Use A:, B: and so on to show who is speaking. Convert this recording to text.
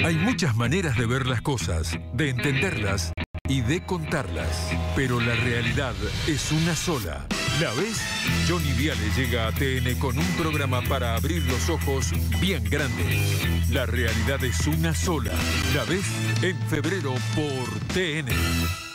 A: Hay muchas maneras de ver las cosas, de entenderlas y de contarlas. Pero la realidad es una sola. ¿La ves? Johnny Viale llega a TN con un programa para abrir los ojos bien grandes. La realidad es una sola. ¿La ves? En febrero por TN.